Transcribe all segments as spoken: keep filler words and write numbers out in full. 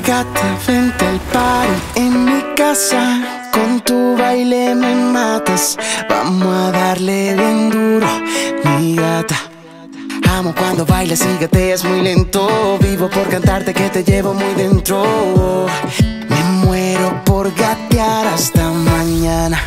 Gata, vente al party en mi casa. Con tu baile me matas. Vamos a darle bien duro, mi gata. Amo cuando bailas y gateas muy lento. Vivo por cantarte que te llevo muy dentro. Me muero por gatear hasta mañana.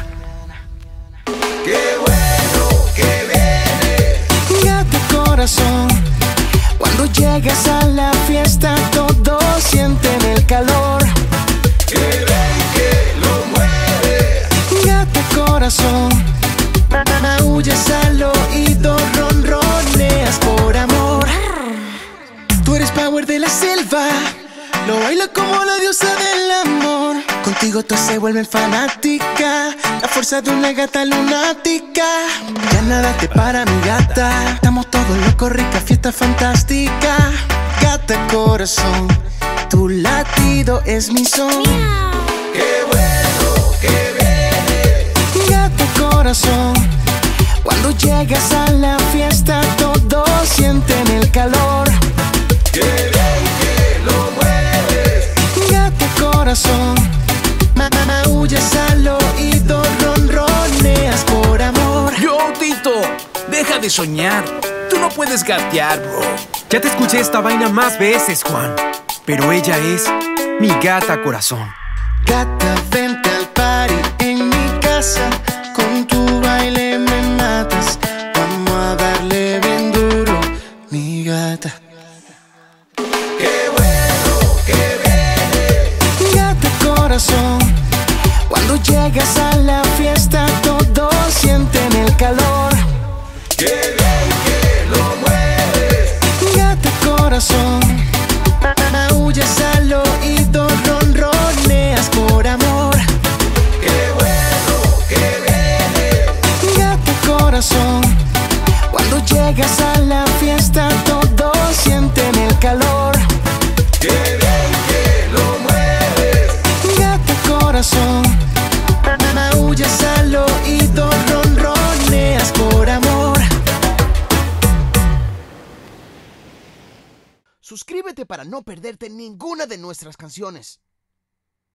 ¡Qué bueno que viene! Gata corazón, cuando llegas a la fiesta todos sienten el calor. ¡Que ven que lo mueve! Gata corazón, maullas al oído, ronroneas por amor. Tú eres power de la selva, lo baila como la diosa del amor. Contigo todos se vuelven fanática, la fuerza de una gata lunática. Ya nada te para, mi gata. Estamos todos locos, rica fiesta fantástica. Gata corazón, tu latido es mi son. ¡Qué bueno que viene! Gata corazón, cuando llegas a la fiesta todos sienten el calor. ¡Que bien que lo mueves! Gata corazón, maullas al oído, ronroneas por amor. Yo, Tito, deja de soñar. Tú no puedes gatear, bro. Ya te escuché esta vaina más veces, Juan. Pero ella es mi gata corazón. Gata, vente al party en mi casa. Con tu baile me matas. Vamos a darle bien duro, mi gata. ¡Qué bueno que viene! Gata corazón, cuando llegas a la fiesta todos sienten el calor. ¡Qué bien que lo mueves! Gata corazón, maullas al oído, ronroneas por amor. ¡Qué bueno que viene! Gata corazón, cuando llegas a la fiesta todos sienten el calor. ¡Qué bien que lo mueves! Gata corazón, maullas al oído, ronroneas por amor. Suscríbete para no perderte ninguna de nuestras canciones.